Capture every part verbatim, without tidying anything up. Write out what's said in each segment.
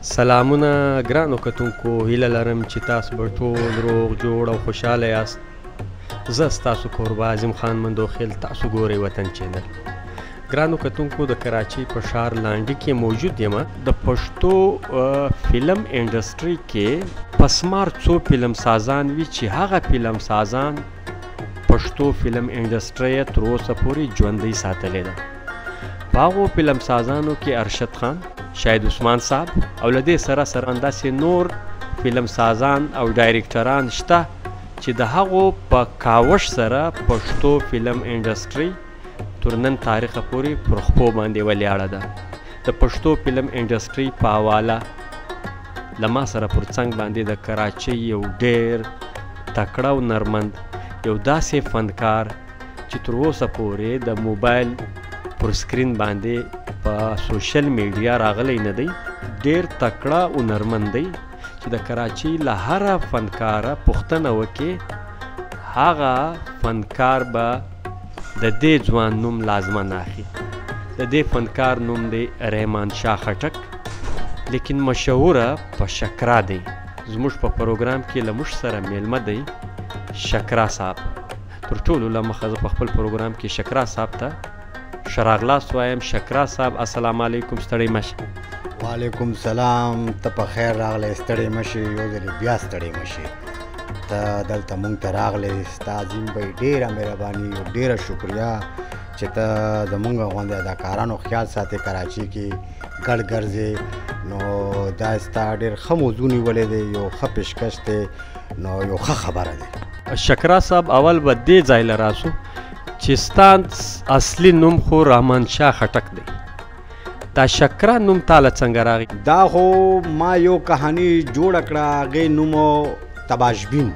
سلامونه ګرانو کتونکو، هیله لرم چې تاسو به ټول روغ جوړ او خوشحاله یاست. زه ستاسو کوربه اعظم خان مندوخیل، تاسو ګورئ وطن چینل. ګرانو کتونکو، د کراچۍ په ښار لانډي کې موجود یم. د پښتو فلم انډسټري کې پسمار څو فلم سازان وي چې هغه فلم سازان پښتو فلم انډسټري تر اوسه پورې ژوندۍ ساتلې ده. په هغو فلم سازانو کې ارشد خان، شاهد عثمان صاحب او له دې سره سره همداسې نور فلم سازان او ډایرکټران شته چې د هغو په کاوش سره پښتو فلم انډسټري تر نن تاریخه پورې پر خپو باندې ولاړه ده. د پښتو فلم انډسټري په حواله له ما سره پر څنګ باندې د کراچۍ یو ډېر تکړه او نرمند یو داسې فنکار چې تر اوسه پورې د موبایل پر سکرین باندې په سوشل میډیا راغلی نه دی. ډېر تکړه او نرمند دی چې د کراچۍ له هره فنکاره پوښتنه وکړي، هغه فنکار به د دې ځوان نوم لازمن اخلي. د دې فنکار نوم دی رحمان شاه خټک، لیکن مشهوره په شکرا دی. زموږ په پروګرام کې له موږ سره میلمه دی شکرا صاحب. تر ټولو له مخه زه په خپل پروګرام کې شکرا صاحب ته ښه راغلاست وایم. شکرا صاحب السلام علیکم، ستړی مشه. وعلیکم سلام، ته په خیر راغلی، ستړی مشې، یو ځلې بیا ستړی مشې. ته دلته مونږ ته راغلی، ستا عظیم بهی ډېره مهرباني او ډېره شکریه چې ته زمونږ غوندې اداکارانو خیال ساتې کراچۍ کې ګډ ګرځې. نو دا ستا ډېر ښه موضوع نیولی دی، یو ښه پیشکش دی، نو یو ښه خبره دی. شکرا صاحب اول به دې ځای له راسو چې ستا اصلي نوم خو رحمان شاه خټک دی. دا شکرا نوم تاله څنګه راغی؟ دا خو ما یو کهاني جوړه کړه، هغې نوم تباشبین.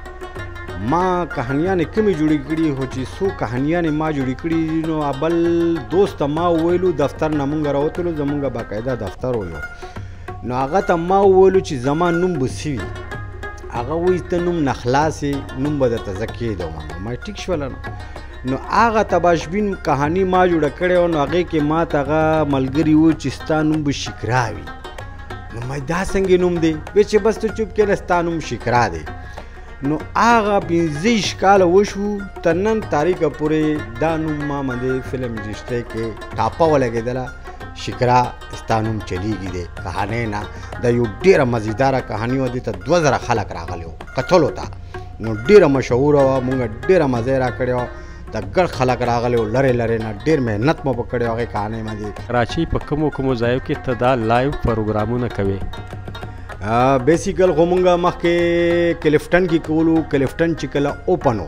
ما کهانیانې کمې جوړې کړي، خو چې څو کهانیانې ما جوړې کړي نو بل دوست ما وویلو دفتر نه مونږ راوتلو، زمونږ باقاعده دفتر و یو، نو هغه ته ما وویلو چې زما نوم به څه وي؟ هغه وایي ته نوم نه خلاصې، نوم به درته زه کېږدم. ما ټیک شوله. نو هغه تباشبین کهاني ما جوړه کړې وه، نو هغې کې ما ته هغه ملګري و چې ستا نوم به شکرا وي. نو ما دا څنګه نوم دی؟ وی چې بس ته چوپ کېله، ستا نوم شکرا دی. نو هغه پنځه ویشت کاله وشو، تر نن تاریخه پورې دا نوم ما باندې فلم انډسټرۍ کې ټاپه ولګېدله، شکرا ستا نوم چلیږي دی. کهانۍ نه دا یو ډېره مزیداره کهاني وه، دې ته دوه زره خلک راغلي وو کتلو ته. نو ډېره مشهوره وه، مونږ ډېره مزه یې راکړې وه، د ګډ خلک راغلي وو لرې لرې نه، ډېر محنت مو په کړې وه هغې کهانۍ باندې. کراچۍ په کومو کومو ځایو کې ته دا لایو پروګرامونه کوې؟ بیسیکل خو مونږ مخکې کلفټن کې کولو. کلفټن چې کله اوپن و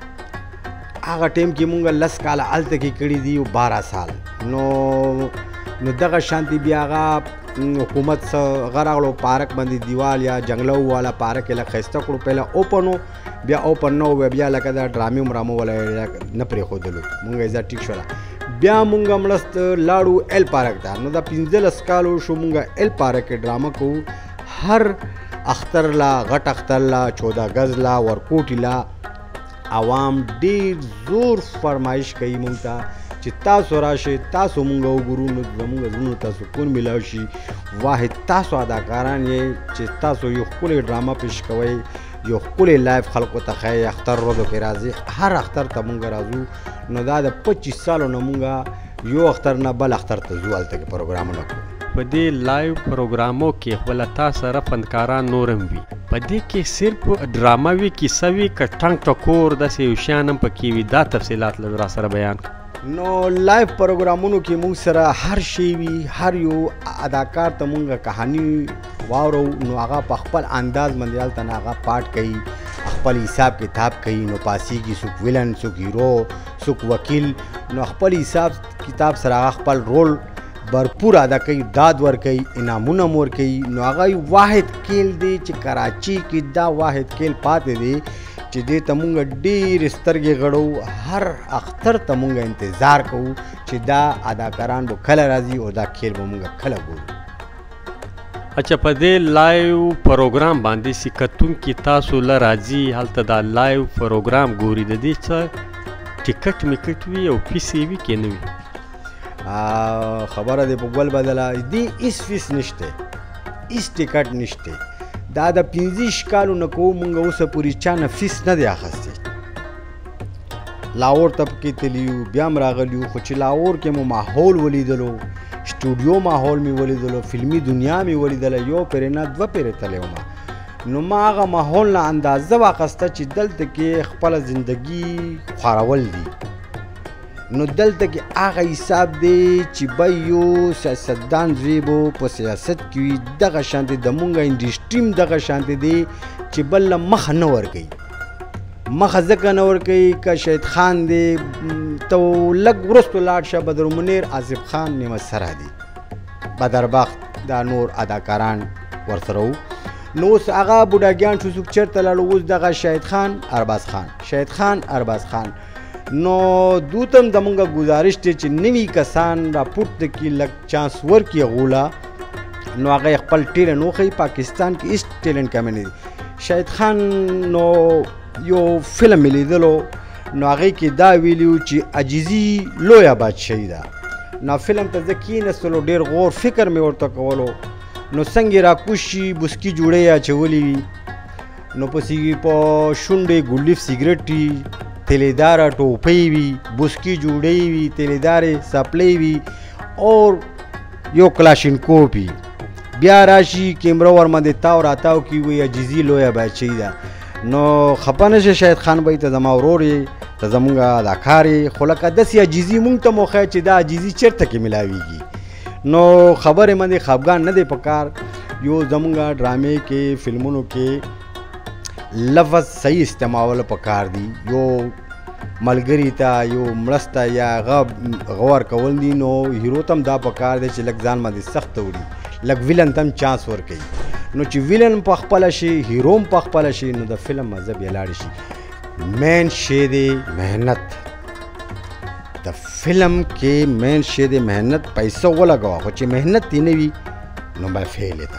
هغه ټایم کې مونږ لس کاله هلته کې کړي دي، بارہ سال. نو نو دغه شانتي بیا هغه حکومت څه هغه راغلو پارک باندې دیوال یا جنګلو والا پارک یې لږ ښایسته کړو. پهله اوپن و، بیا اوپن نه و، بیا لکه دا ډرامې مرامو والا نه پرېښودلو، مونږ یې ځه ټیک شوله. بیا مونږ مړست لاړو ایل پارک ته. نو دا پنځلس کال وشو مونږ ایل پارک کې ډرامه کوو. هر اختر لا، غټ اختر لا، چوده ګز لا، ورکوټي لا، عوام ډېر زور فرمایش کوي مونږ ته چې تاسو راشئ، تاسو مونږ وګورو، نو زمونږ زړونو ته سکون میلاو شي. واحد تاسو اداکاران یې چې تاسو یو ښکلې ډرامه پیش کوئ، یو ښکلې لایف خلکو ته ښایي. اختر ورځو کې راځي، هر اختر ته مونږ راځو. نو دا د پچیس سالو نه مونږ یو اختر نه بل اختر ته ځو، هلته کې پروګرامونه کوو. په دې لایو پروګرامو کې خو له تا سره فنکاران نورم وي، په دې کې صرف ډرامه وي، کیسه وي، که ټنګ ټکور داسې یو شیان هم پکې وي؟ دا تفصیلات لږ را سره بیان کړه. نو لایف پروګرامونو کې مونږ سره هر شی وي، هر یو اداکار ته مونږ کهاني واورو، نو هغه په خپل انداز باندې هلته نه هغه پاټ کوي، خپل حساب کتاب کوي. نو پاسیږي څوک ویلن، څوک هیرو، څوک وکیل. نو خپل حساب کتاب سره هغه خپل رول برپور ادا کوي، داد ورکوي، انعامونه م ورکوي. نو هغه واحد کیل دی چې کراچۍ کې دا واحد کیل پاتې دی چې دې ته مونږ ډېرې سترګې غړو. هر اختر ته مونږ انتظار کوو چې دا اداکاران به کله راځي او دا کیل به مونږ کله ګورو. اچھا، په دې لایو پروګرام باندې چې کتونکي تاسو له راځي هلته دا لایو پروګرام ګوري، د دې څه ټکټ میکټ وي او پیسې وي که نه وي؟ خبره دی په ګول بدله دی، هېڅ فیس نشته. هیڅ ټکټ نشته. دا د پنځه کالو نه کوو مونږ اوسه پورې چا نه فیس نه دی اخیستی. لاهور ته پکې تللي یو، بیا هم راغلي یو، خو چې لاهور کې مو ماحول ولیدلو، سټوډیو ماحول مې ولیدلو، فلمي دنیا مې ولیدله، یو پرې نه دوه پرې تللی وم. نو ما هغه ماحول نه اندازه واخیسته چې دلته کې خپله زندګي خوارول دي. نو دلته کې هغه حساب دی چې به یو سیاستدان زوی به په سیاست کې وي، دغه شانتې د مونږ انډسټري هم دغه شانتې دی چې بل له مخه نه ورکوي. مخه ځکه نه ورکوي که شهید خان دی ته لږ وروستو لاړ شه، بدرمنیر، آصف خان، نعمت سره دي، بدربخت، دا نور اداکاران ورسره وو. نو اوس هغه بوډاګیان شو، څوک چېرته لاړو، اوس دغه شهید خان، ارباز خان، شهید خان، ارباز خان. نو دوته هم زمونږ ګزارش دی چې نوي کسان راپورته کړي، لږ چانس ورکړي هغوله. نو هغه یې خپل ټیلنټ وښیي. پاکستان کې هېڅ ټیلنټ کمی نه دی. شهید خان نو یو فلم مې لیدلو، نو هغې کې دا ویلي وو چې عاجزي لویه بادشاهي ده. نو فلم ته زه کېنستلو، ډېر غور فکر مې ورته کولو. نو څنګه راکوش شي، بسکي جوړې یې اچولې وي، نو پسې په شونډې ګلف سیګرټ وي، تیلیداره ټوپۍ وي، بسکي جوړې وي، تیلیدارې سپلۍ وي، اور یو کلاشینکوف وي. بیا راشي کیمره ورماندې تاو راتاو کي، وایي عاجزي لویه بادشاهي ده. نو خفه نه شه شهید خان بهی، ته زما ورور یې، ته زمونږ اداکار یې، خو لکه داسې عاجزي مونږ ته مو ښایي چې دا عاجزي چېرته کې میلاویږي. نو خبرې باندې خفګان نه دی پکار. یو زمونږ ډرامې کې، فلمونو کې لفظ صحیح استعمالول پکار دي. یو ملګري ته، یو مرسته یا هغه غور کول دي. نو هیرو ته هم دا پکار دی چې لږ ځان باندې سخت وړي، لږ ویلن ته هم چانس ورکوي. نو چې ویلن په خپله شي، هیرو هم په خپله شي، نو د فلم مزه بیا لاړې شي. مین شی دی محنت. د فلم کې مین شی دی محنت. پیسه ولګوه، خو چې محنت یې نه وي نو به فیل ده.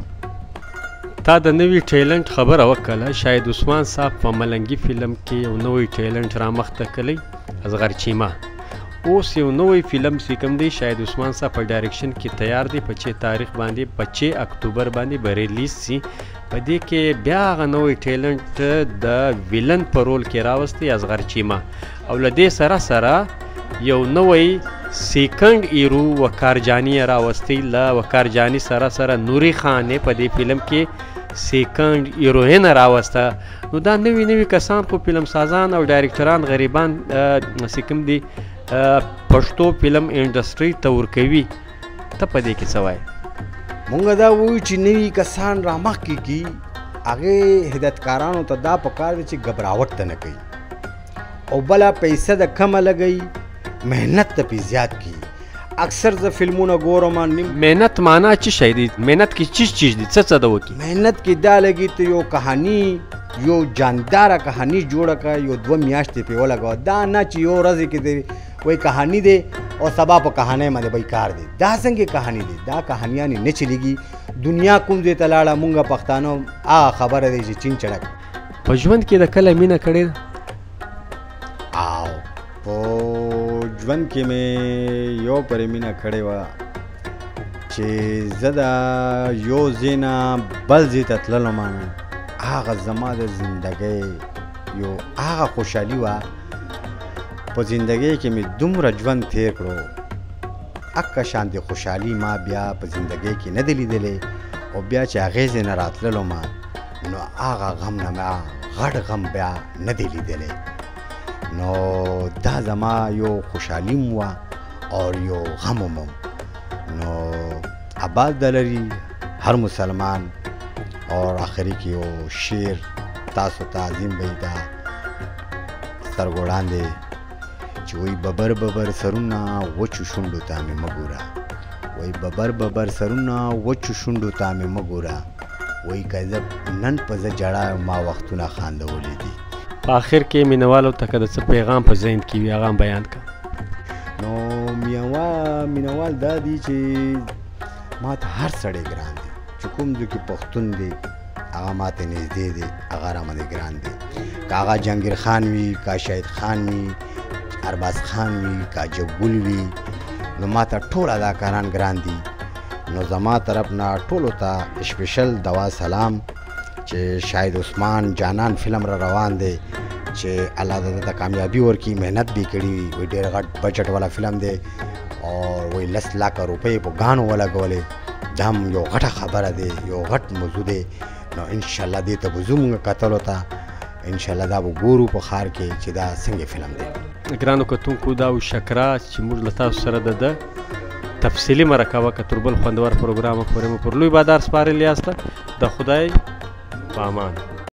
تا د نوي ټیلنټ خبره وکړه. شاهد عثمان صاحب په ملنګي فلم کې یو نوی ټیلنټ رامخته کړی، اصغر چیمه. اوس یو نوی فلم چې کوم دی، شاهد عثمان صاحب په ډایرکشن کې تیار دی. په چه تاریخ باندې، په چه اکتوبر باندې به ریلیز سي. په دې کې بیا هغه نوی ټیلنټ د ویلن په رول کې راوستی، اصغر چیمه. او له دې سره سره یو نوی سیکنډ ایرو وقار جانی راوستی. له وقار جانی سره سره نوري خان په دې فلم کې سیکنډ هیروین راوسته. نو دا نوي نوي کسان خو فلم سازان او ډایرکټران غریبان چې کوم دي پښتو فلم انډسټري ته ورکوي. ته په دې کې څه وایې؟ مونږ دا وایو چې نوي کسان رامخکې کړي، هغې هدایتکارانو ته دا پکار دی چې ګبراوټ ته نه کوي، او بله پیسه د کمه لګوي، محنت ته پې زیات کړي. اکثر زه فلمونه ګورم. محنت معنا څه شی دی؟ محنت کې چیز چیز دی، څه څه ده وکړي؟ محنت کې دا لګي ته یو کهاني، یو جانداره کهاني جوړه کړه، یو دوه میاشتې پې ولګوه. دا نه چې یو ورځې کې دی وایي کهاني دی او سبا په کهانۍ باندې به کار دی. دا څنګه کهاني دی؟ دا کهانیانې نه چلېږي. دنیا کوم ځای ته لاړه، مونږ پښتانه هغه خبره دی چې چین چړک. په ژوند کې د کله مینه کړې ده؟ او په ژوند کې مې یو پرې مینه کړې وه چې زه د یو ځای نه بل ځای ته تللم. هغه زما د زندګۍ یو هغه خوشحالي وه. په زندګۍ کې مې دومره ژوند تیر کړو، اکه شانتې خوشحالي ما بیا په زندګۍ کې نه دی لیدلی. او بیا چې هغې ځای نه راتللو ما، نو هغه غم نه ما غټ غم بیا نه دی لیدلی. نو دا زما یو خوشحالي م وه او یو غم م. نو آباد دلري هر مسلمان. اور آخري کې یو شعر تاسو ته عظیم به دا سترګو وړاندې چې وایي ببر ببر سرونه وچو شونډو ته مې مه ګوره، وایي ببر ببر سرونه وچو شونډو ته مې مه ګوره، وایي که زه نن په زه جړا ما وختونه خاندولي دي. په آخر کې مینوالو ته که د څه پیغام په ذهن کې وي هغه هم بیان کړه. نو مینوال دا دي چې ما ته هر سړی ګران دی، چې کوم ځای کې پښتون دی هغه ما ته نږدې دی، هغه رامنې ګران دی. که هغه جهانګیر خان وي، که شهید خان وي، ارباز خان وي، که جګګل وي، نو ما ته ټول اداکاران ګران دي. نو زما طرف نه ټولو ته سپیشل دوا سلام چې شاهد عثمان جانان فلم را روان دی چې الله د کامیابی ورکړي، محنت به کړي وي، ډېر غټ بجټ والا فلم دی او وایي لس لاکه روپۍ په ګانو ولګولې. دا هم یو غټه خبره دی، یو غټ موضوع دی. نو انشاءالله دې ته به ځو مونږ کتلو ته، انشاءالله دا به ګورو په ښار کې چې دا څنګه فلم دی. ګرانو کتونکو دا و شکره چې موږ له تاسو سره د ده تفصیلي مرکه وکړه. تر بل خوندور پروګرامه پورې مو پر لوی بادار سپارلي یاسته. د خدای په امان.